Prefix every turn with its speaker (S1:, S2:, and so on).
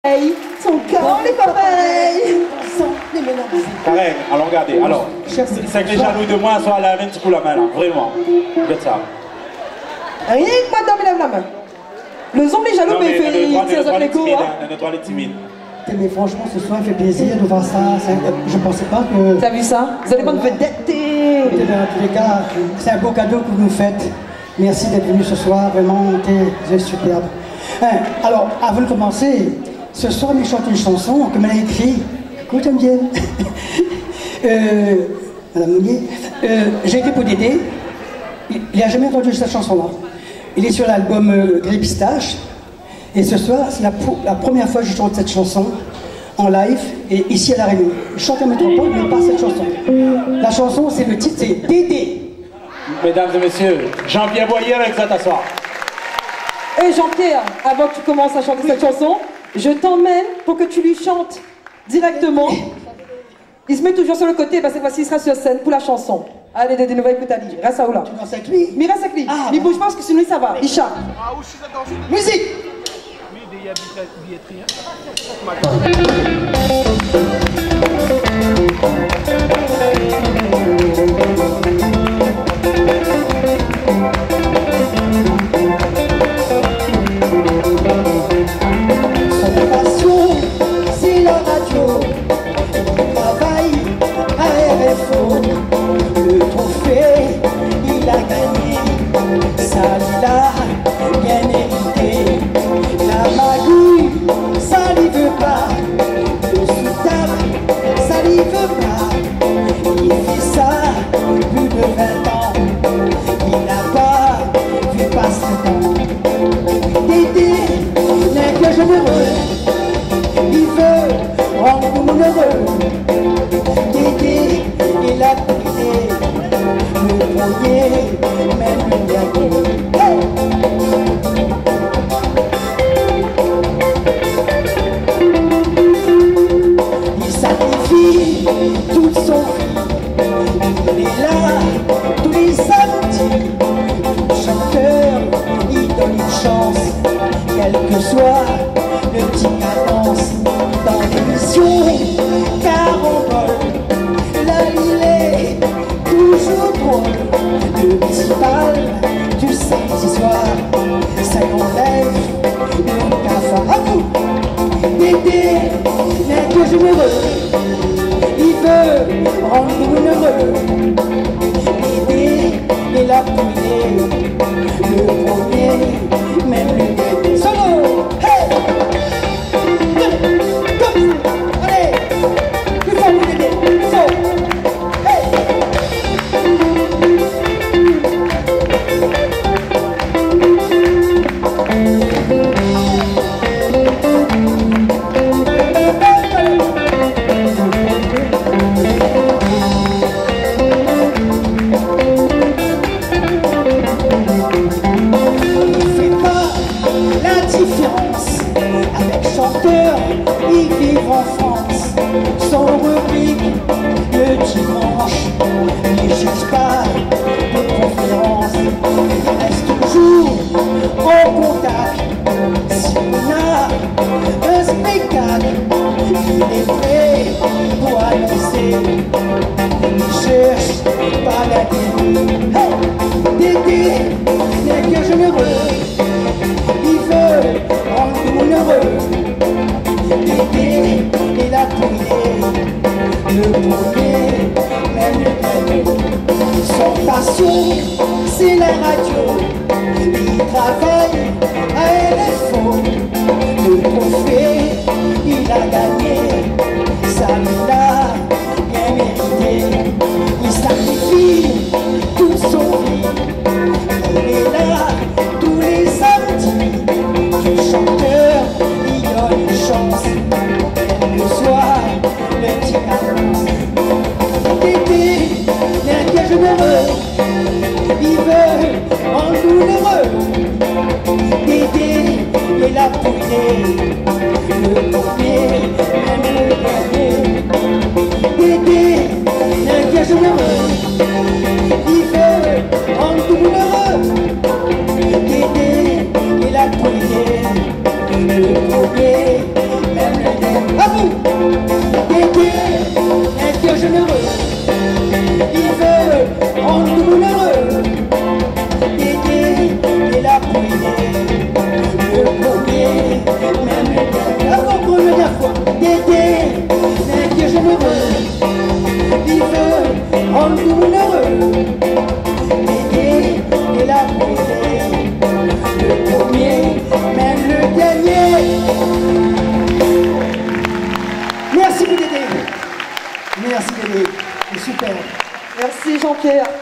S1: Son corps n'est pas pareil.
S2: Karen, alors regardez, alors, c'est que les jaloux de moi sont à la main, tu coups la main là, vraiment. Regarde ça.
S1: Rien que madame lève la main. Le zombie jaloux, mais il tire les coups.
S2: Notre est timide.
S3: Mais franchement, ce soir, il fait plaisir de voir ça. Je pensais pas que...
S1: T'as vu ça? Vous allez pas me vedette.
S3: Dans tous les cas, c'est un beau cadeau que vous nous faites. Merci d'être venu ce soir, vraiment, vous êtes superbe. Alors, avant de commencer, ce soir, il chante une chanson que m'a écrite. Écoute, j'aime bien. Madame Mounier, j'ai écrit pour Dédé. Il n'a jamais entendu cette chanson-là. Il est sur l'album Gris Pistache. Et ce soir, c'est la première fois que je chante cette chanson en live et ici à La Réunion. Je chante à Métropole, mais pas cette chanson. La chanson, c'est le titre, c'est Dédé.
S2: Mesdames et messieurs, Jean-Pierre Boyer avec ça t'asseoir.
S1: Et Jean-Pierre, avant que tu commences à chanter cette chanson, je t'emmène pour que tu lui chantes directement. Il se met toujours sur le côté, cette fois-ci il sera sur scène pour la chanson. Allez, Dédé, nous va écouter Ali. Reste à où là?
S3: Tu danses avec lui?
S1: Mais reste avec lui.
S3: Ah,
S1: mais bouge pas parce que sinon ça va. Il chante.
S3: Musique! Son passion, c'est la radio. Il travaille à RFO. Le trophée, il a gagné. Ça l'a bien mérité. La magouille, ça lui veut pas. Le soutard, ça lui veut pas. Il fait ça plus de 20 ans. Il n'a pas vu passer le temps. Dédé n'est que généreux. Il veut rendre tout le monde heureux. Dédé, il a brillé. Le premier, même le dernier. Hey! Il sacrifie toute son vie. Il est là tous les samedis. Chanteur, il donne une chance, quel que soit le petit cadence. Dans l'émission Carambole, là il est toujours drôle. Le petit bal du samedi soir, ça enlève le cafard. À vous! Dédé n'est que généreux. Il veut rendre tout le monde heureux. Dédé est là pour aider. Le premier, même le dernier. Solo! Hey! Comme ça! Allez! Plus fort pour Dédé! So! Hey! Ils vivent en France, sans rubrique le dimanche. Ils ne cherchent pas de conférence, ils restent toujours en contact. Si on a un spectacle, il est prêt pour annoncer. Ils cherchent pas la télé. Hey! Dédé n'est que généreux. Il veut rendre tout le monde heureux. Dédé est là pour aider. Le premier, même le dernier. Son passion, c'est la radio. Il travaille à RFO. Le trophée, il a gagné. Ça l'a bien mérité. Il sacrifie toute son vie. Il est là tous les samedis. Le chanteur, il donne une chance. Le soir, le petit cadence. Dédé n'est que généreux. Il veut rendre tout heureux. Dédé est là pour aider. Le premier, même le dernier. Dédé n'est que généreux. Il veut rendre tout heureux. Dédé est là pour aider. Le premier,
S1: Merci Jean-Pierre.